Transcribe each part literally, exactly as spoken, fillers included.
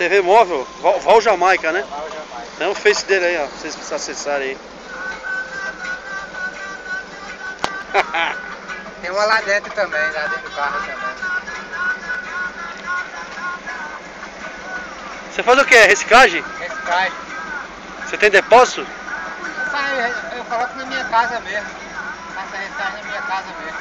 T V móvel, Val, Val Jamaica, né? Val Jamaica. Tem o Face dele aí, ó, pra vocês acessarem aí. Tem uma lá dentro também, lá dentro do carro também. Você faz o que? Reciclagem? Reciclagem. Você tem depósito? Eu, faço, eu coloco na minha casa mesmo. Faço a reciclagem na minha casa mesmo.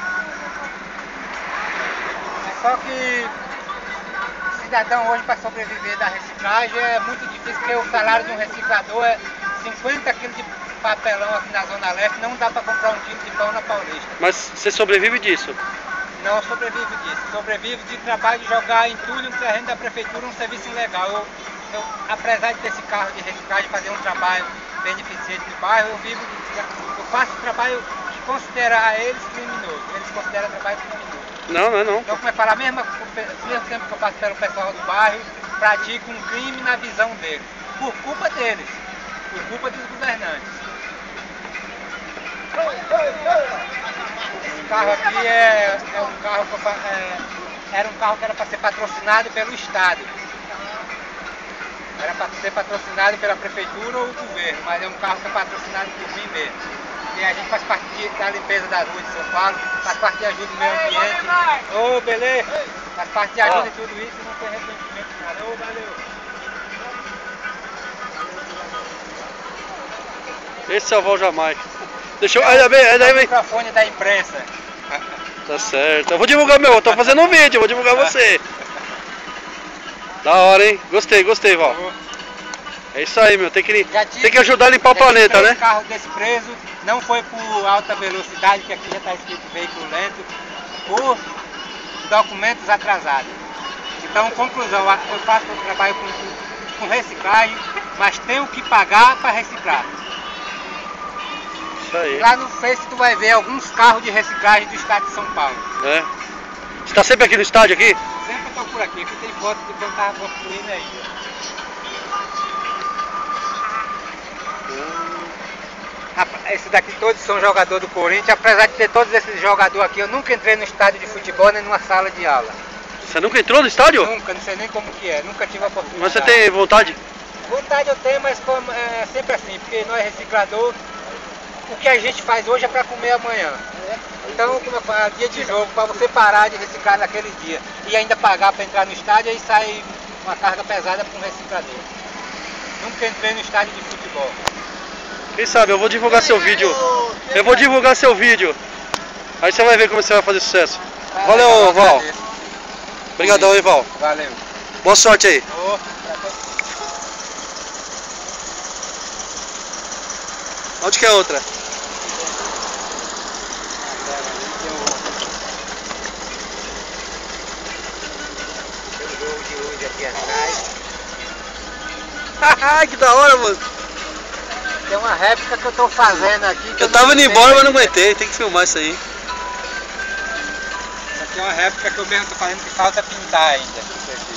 É só que o cidadão hoje, para sobreviver da reciclagem, é muito difícil, porque o salário de um reciclador é cinquenta quilos de papelão aqui na Zona Leste, não dá para comprar um quilo de pão na Paulista. Mas você sobrevive disso? Não sobrevive disso. Sobrevive de trabalho de jogar entulho no terreno da prefeitura, um serviço ilegal. Eu, eu, apesar de ter esse carro de reciclagem, fazer um trabalho beneficente no bairro, eu vivo, eu faço trabalho que considera a eles criminoso. Eles consideram trabalho criminoso. Não, não é não. Então, como é falar, mesmo, mesmo tempo que eu passo pelo pessoal do bairro, pratico um crime na visão deles. Por culpa deles. Por culpa dos governantes. Esse carro aqui é, é um carro que eu, é, era um carro que era para ser patrocinado pelo Estado. Era para ser patrocinado pela prefeitura ou o governo, mas é um carro que é patrocinado por mim mesmo. E a gente faz parte da limpeza da rua de São Paulo, faz parte de ajuda do meio ambiente. Ô, oh, beleza? Faz parte de ajuda em tudo isso e não tem arrependimento de nada. Ô, oh, valeu! Esse é o Val Jamaica. Deixa eu. Ainda bem, ainda bem. O microfone da imprensa. Tá certo. Eu vou divulgar meu, eu tô fazendo um vídeo, eu vou divulgar você. Da hora, hein? Gostei, gostei, Val. É isso aí, meu. Tem que, tem que ajudar a limpar o planeta, né? O carro desse preso não foi por alta velocidade, que aqui já está escrito veículo lento, por documentos atrasados. Então, conclusão, eu faço um trabalho com, com reciclagem, mas tenho que pagar para reciclar. Isso aí. Lá no Face tu vai ver alguns carros de reciclagem do estado de São Paulo. É. Você tá sempre aqui no estádio aqui? Sempre estou por aqui, aqui tem foto de quando estava construindo ainda. Esse daqui todos são jogadores do Corinthians, apesar de ter todos esses jogadores aqui, eu nunca entrei no estádio de futebol nem numa sala de aula. Você nunca entrou no estádio? Nunca, não sei nem como que é, nunca tive a oportunidade. Mas você tem vontade? Vontade eu tenho, mas como, é sempre assim, porque nós reciclador, o que a gente faz hoje é para comer amanhã. Então, como eu falo, dia de jogo, para você parar de reciclar naquele dia e ainda pagar para entrar no estádio, aí sai uma carga pesada para um reciclador. Nunca entrei no estádio de futebol. Quem sabe, eu vou divulgar seu vídeo. Eu vou divulgar seu vídeo. Aí você vai ver como você vai fazer sucesso. Valeu, Val. Obrigadão, hein, Val. Valeu. Boa sorte aí. Oh. Onde que é a outra? Tem um jogo de luz aqui atrás. Haha, que da hora, mano. Tem uma réplica que eu tô fazendo aqui. Eu tava indo embora, mas não aguentei. Tem que filmar isso aí. Essa aqui é uma réplica que eu mesmo tô fazendo, que falta pintar ainda. Isso aqui.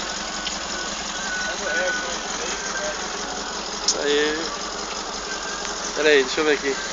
Isso aí. Pera aí, deixa eu ver aqui.